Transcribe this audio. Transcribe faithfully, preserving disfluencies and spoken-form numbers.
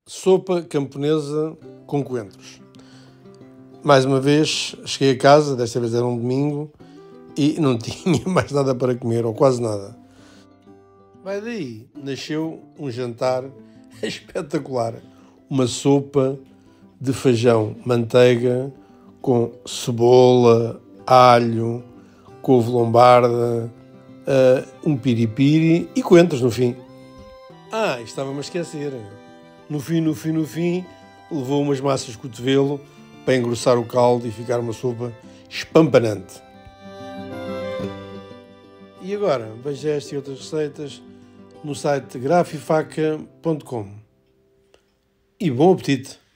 Sopa camponesa com coentros. Mais uma vez, cheguei a casa, desta vez era um domingo, e não tinha mais nada para comer, ou quase nada. Vai daí, nasceu um jantar espetacular. Uma sopa de feijão, manteiga, com cebola, alho, couve lombarda, uh, um piripiri e coentros no fim. Ah, estava-me a esquecer. No fim, no fim, no fim, levou umas massas de cotovelo para engrossar o caldo e ficar uma sopa espampanante. E agora, veja esta e outras receitas no site grafifaca ponto com. E bom apetite!